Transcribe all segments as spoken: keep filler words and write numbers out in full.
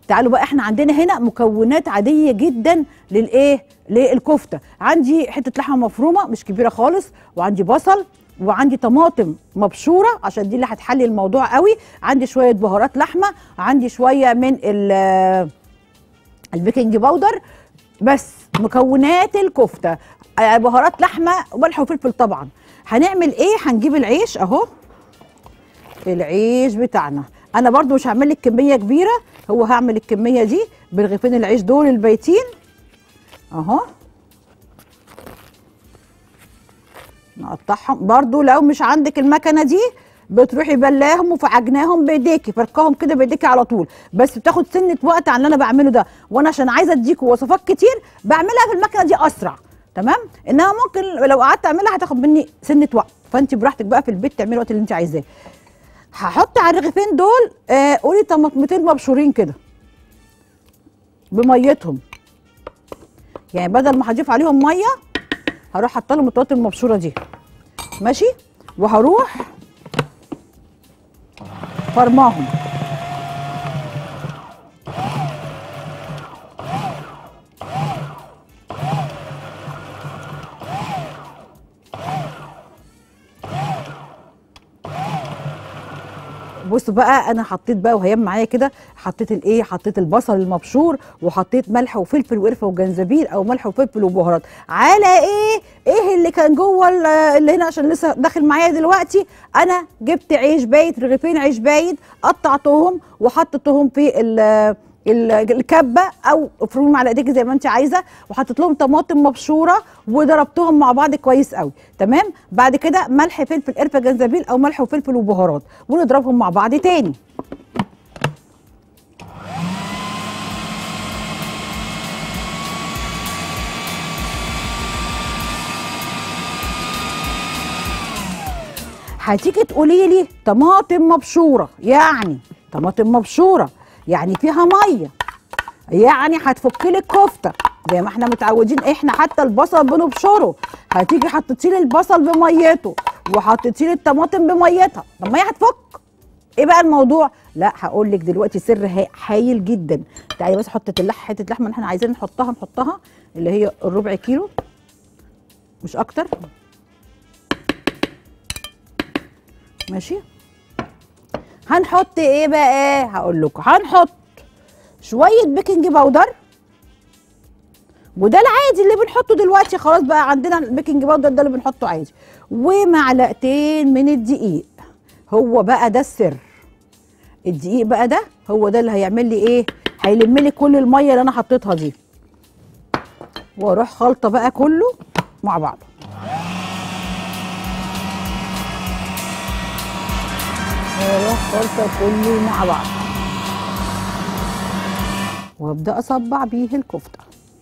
تعالوا بقى، احنا عندنا هنا مكونات عاديه جدا للايه للكفته. عندي حته لحمه مفرومه مش كبيره خالص، وعندي بصل، وعندي طماطم مبشوره عشان دي اللي هتحلي الموضوع قوي، عندي شويه بهارات لحمه، عندي شويه من البيكنج باودر. بس مكونات الكفته بهارات لحمه وملح وفلفل. طبعا هنعمل ايه؟ هنجيب العيش اهو، العيش بتاعنا. انا برضو مش هعمل لك كميه كبيره، هو هعمل الكميه دي برغيفين العيش دول البايتين اهو. نقطعهم برضو، لو مش عندك المكنه دي بتروحي بلاهم وفعجناهم بايديكي، فركاهم كده بايديكي على طول، بس بتاخد سنه وقت عن اللي انا بعمله ده، وانا عشان عايزه اديكوا وصفات كتير بعملها في المكنه دي اسرع. تمام؟ انما ممكن لو قعدت اعملها هتاخد مني سنه وقت، فانت براحتك بقى في البيت تعملي الوقت اللي انت عايزاه. هحط على الرغيفين دول آه قولي طماطمتين مبشورين كده بميتهم، يعني بدل ما هضيف عليهم ميه هروح حاطه لهم الطماطم المبشوره دي، ماشي؟ وهروح فرماهم. بصوا بقى، انا حطيت بقى وهي معايا كده، حطيت الايه، حطيت البصل المبشور، وحطيت ملح وفلفل وقرفه وجنزبيل، او ملح وفلفل وبهارات على ايه ايه اللي كان جوه اللي هنا عشان لسه داخل معايا دلوقتي. انا جبت عيش بايت، رغيفين عيش بايت، قطعتهم وحطيتهم في ال الكبه او افرميهم على ايديك زي ما انت عايزه، وحطيت لهم طماطم مبشوره وضربتهم مع بعض كويس قوي. تمام؟ بعد كده ملح فلفل قرفه جنزبيل او ملح وفلفل وبهارات، ونضربهم مع بعض تاني. هتيجي تقولي لي طماطم مبشوره، يعني طماطم مبشوره يعني فيها ميه، يعني هتفك لك كفته زي ما احنا متعودين، احنا حتى البصل بنبشره. هتيجي حطيتي لي البصل بميته وحطيتي لي الطماطم بميتها، طب ما هي هتفك. ايه بقى الموضوع؟ لا هقول لك دلوقتي سر هايل جدا. تعالي بس حطيت اللحمه، حته اللحمه اللي احنا عايزين نحطها نحطها اللي هي الربع كيلو مش اكتر، ماشي؟ هنحط ايه بقى؟ هقول لكم هنحط شويه بيكنج باودر، وده العادي اللي بنحطه دلوقتي، خلاص بقى عندنا البيكنج باودر ده اللي بنحطه عادي، ومعلقتين من الدقيق. هو بقى ده السر، الدقيق بقى ده هو ده اللي هيعمل لي ايه؟ هيلم لي كل الميه اللي انا حطيتها دي، واروح خلطه بقى كله مع بعضه. واروح خلطه كله مع بعض، وابدا اصبع بيه الكفته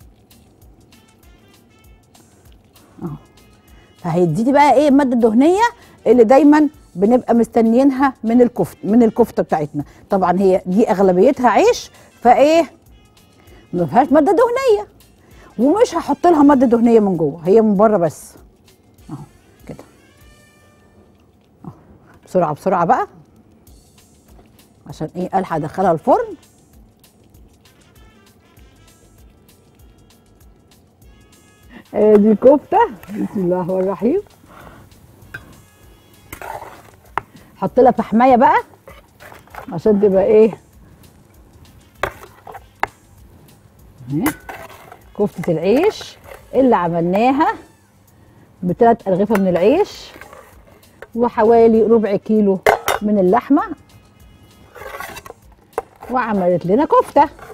اهو. فهيديني بقى ايه؟ الماده الدهنيه اللي دايما بنبقى مستنيينها من الكفته من الكفته بتاعتنا. طبعا هي دي اغلبيتها عيش، فايه ما فيهاش ماده دهنيه، ومش هحط لها ماده دهنيه من جوه، هي من بره بس اهو كده اهو. بسرعه بسرعه بقى عشان ايه الحق ادخلها الفرن. ادي كفته، بسم الله الرحمن الرحيم. حط لها فحمايه بقى عشان تبقى ايه، كفته العيش اللي عملناها بثلاث ارغفه من العيش وحوالي ربع كيلو من اللحمه، وعملت لنا كفته.